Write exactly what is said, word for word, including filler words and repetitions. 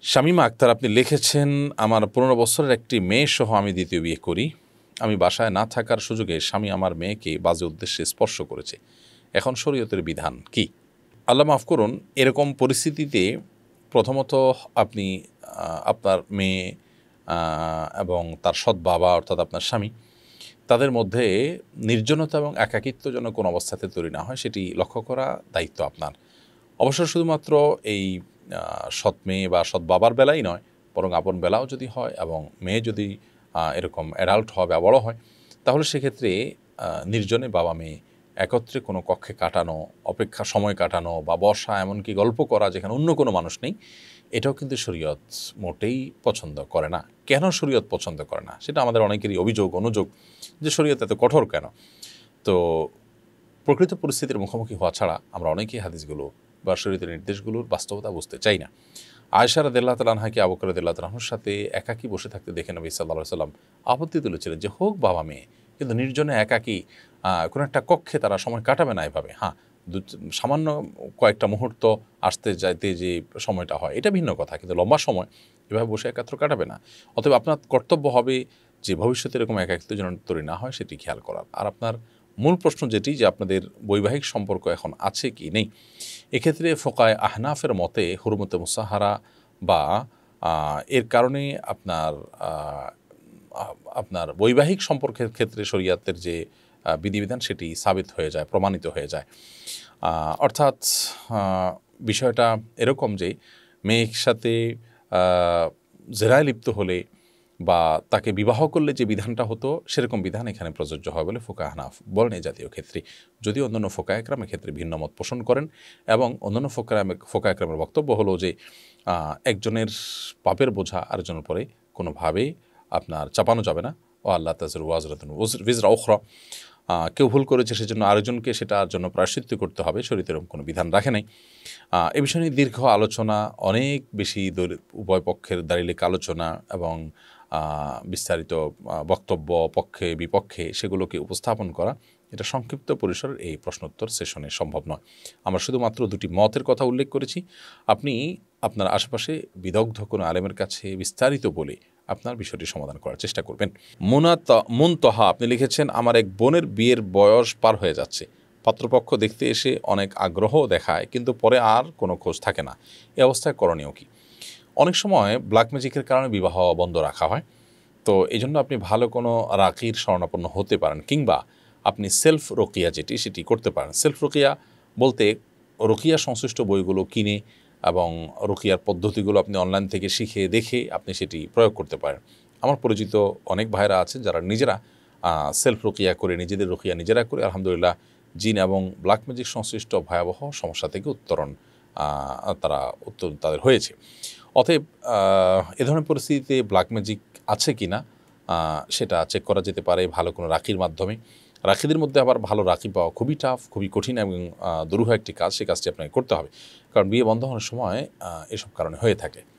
শামীমা আক্তার আপনি লিখেছেন, আমার পনেরো বছরের একটি মেয়ে সহ আমি দ্বিতীয় বিয়ে করি। আমি বাসায় না থাকার সুযোগে স্বামী আমার মেয়েকে বাজে উদ্দেশ্যে স্পর্শ করেছে। এখন শরীয়তের বিধান কি? আল্লাহ মাফ করুন, এরকম পরিস্থিতিতে প্রথমত আপনি আপনার মেয়ে এবং তার সৎ বাবা অর্থাৎ আপনার স্বামী, তাদের মধ্যে নির্জনতা এবং একাকিত্ব যেন কোনো অবস্থাতে তৈরি না হয় সেটি লক্ষ্য করা দায়িত্ব আপনার। অবশ্য শুধুমাত্র এই সৎ মেয়ে বা সৎ বাবার বেলাই নয়, বরং আপন বেলাও যদি হয় এবং মেয়ে যদি এরকম অ্যাডাল্ট হয় বা বড় হয়, তাহলে সেক্ষেত্রে নির্জনে বাবা মেয়ে একত্রে কোনো কক্ষে কাটানো, অপেক্ষা সময় কাটানো বা বসা, এমনকি গল্প করা যেখানে অন্য কোনো মানুষ নেই, এটাও কিন্তু শরীয়ত মোটেই পছন্দ করে না। কেন শরীয়ত পছন্দ করে না সেটা আমাদের অনেকেরই অভিযোগ অনুযোগ যে শরীয়ত এত কঠোর কেন। তো প্রকৃত পরিস্থিতির মুখোমুখি হওয়া ছাড়া আমরা অনেকেই হাদিসগুলো বা শরীয়তের নির্দেশগুলোর বাস্তবতা বুঝতে চাই না। আয়েশা রাদিয়াল্লাহু তাআলা আনহাকে আবু বকর রাদিয়াল্লাহু তাআলার সাথে একাকী বসে থাকতে দেখে নবী সাল্লাল্লাহু আলাইহি সাল্লাম আপত্তি তুলেছিলেন যে হোক বাবা মেয়ে, কিন্তু নির্জনে একাকী কোনো একটা কক্ষে তারা সময় কাটাবে না এভাবে। হ্যাঁ, সামান্য কয়েকটা মুহূর্ত আসতে যাইতে যে সময়টা হয় এটা ভিন্ন কথা, কিন্তু লম্বা সময় এভাবে বসে একাত্র কাটাবে না। অতএব আপনার কর্তব্য হবে যে ভবিষ্যতে এরকম একাকিত্ব যেন তৈরি না হয় সেটি খেয়াল করার। আর আপনার মূল প্রশ্ন যেটি যে আপনাদের বৈবাহিক সম্পর্ক এখন আছে কি নেই, এক্ষেত্রে ফোকায়ে আহনাফের মতে হুরমতে মুসাহারা বা এর কারণে আপনার আপনার বৈবাহিক সম্পর্কের ক্ষেত্রে শরীয়তের যে বিধিবিধান সেটি সাবিত হয়ে যায়, প্রমাণিত হয়ে যায়। অর্থাৎ বিষয়টা এরকম যে মেয়ের সাথে জেরায় লিপ্ত হলে বা তাকে বিবাহ করলে যে বিধানটা হতো সেরকম বিধান এখানে প্রযোজ্য হয় বলে ফোকায়ে আহনাফ বলেন এই জাতীয় ক্ষেত্রে। যদিও অন্যান্য ফোকায়ে কেরাম ক্ষেত্রে ভিন্ন মত পোষণ করেন এবং অন্যান্য ফোকায়ে ফোকায়ে কেরামের বক্তব্য হলো যে একজনের পাপের বোঝা আরেকজনের পরে কোনোভাবেই আপনার চাপানো যাবে না। ও আল্লাহ তাযরু ওয়াজরাতুন উযরা উখরা, কেউ ভুল করেছে সেজন্য আরেকজনকে সেটার জন্য প্রায়শ্চিত্ত করতে হবে, শরীয়তের কোনো বিধান রাখে নাই। এ বিষয়ে নিয়ে দীর্ঘ আলোচনা, অনেক বেশি উভয় পক্ষের দাঁড়িলেক আলোচনা এবং বিস্তারিত বক্তব্য পক্ষে বিপক্ষে সেগুলোকে উপস্থাপন করা, এটা সংক্ষিপ্ত পরিসরের এই প্রশ্নোত্তর সেশনে সম্ভব নয়। আমরা শুধুমাত্র দুটি মতের কথা উল্লেখ করেছি। আপনি আপনার আশেপাশে বিদগ্ধ কোনো আলেমের কাছে বিস্তারিত বলে আপনার বিষয়টি সমাধান করার চেষ্টা করবেন। মুনাত মুনতহা আপনি লিখেছেন, আমার এক বোনের বিয়ের বয়স পার হয়ে যাচ্ছে। পাত্রপক্ষ দেখতে এসে অনেক আগ্রহ দেখায়, কিন্তু পরে আর কোনো খোঁজ থাকে না। এই অবস্থায় করণীয় কি? অনেক সময় ব্ল্যাক ম্যাজিকের কারণে বিবাহ বন্ধ রাখা হয়, তো এই জন্য আপনি ভালো কোনো রাকির শরণাপন্ন হতে পারেন, কিংবা আপনি সেলফ রোকিয়া যেটি সেটি করতে পারেন। সেলফ রোকিয়া বলতে রোকিয়া সংশ্লিষ্ট বইগুলো কিনে এবং রোকিয়ার পদ্ধতিগুলো আপনি অনলাইন থেকে শিখে দেখে আপনি সেটি প্রয়োগ করতে পারেন। আমার পরিচিত অনেক ভাইরা আছেন যারা নিজেরা সেলফ রোকিয়া করে, নিজেদের রোকিয়া নিজেরা করে আলহামদুলিল্লাহ জিন এবং ব্ল্যাক ম্যাজিক সংশ্লিষ্ট ভয়াবহ সমস্যা থেকে উত্তরণ তারা উত্তর তাদের হয়েছে। অতএব এ ধরনের পরিস্থিতিতে ব্ল্যাক ম্যাজিক আছে কি না সেটা চেক করা যেতে পারে ভালো কোনো রাখির মাধ্যমে। রাখিদের মধ্যে আবার ভালো রাখি পাওয়া খুবই টাফ, খুবই কঠিন এবং দুরূহ একটি কাজ। সেই কাজটি আপনাকে করতে হবে, কারণ বিয়ে বন্ধ হওয়ার সময় এসব কারণে হয়ে থাকে।